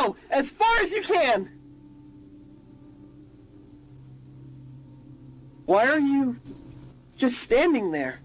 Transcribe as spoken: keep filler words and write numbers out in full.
Go! As far as you can! Why are you just standing there?